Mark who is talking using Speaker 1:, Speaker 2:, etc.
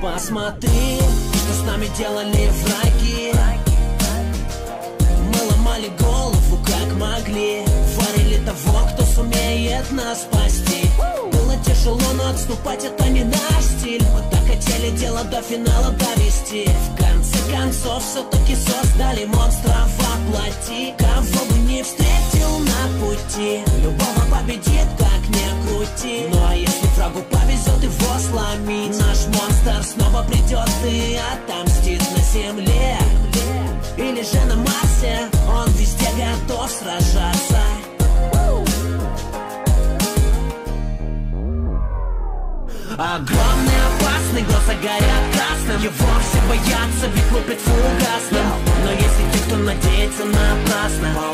Speaker 1: Посмотри, что с нами делали враги. Мы ломали голову как могли, варили того, кто сумеет нас спасти. Было тяжело, но отступать это не наш стиль. Мы так хотели дело до финала довести. В конце концов все-таки создали монстра воплоти. Кого бы не встретил на пути, любого победит, как ни крути. Ну а если врагу повезет его сломить, наш монстр снова придет и отомстит на земле. Или же на Марсе, он везде готов сражаться. Огромный, опасный, глаза горят красным. Его все боятся, ведь лупит фугасным. Но если те, кто надеется напрасно,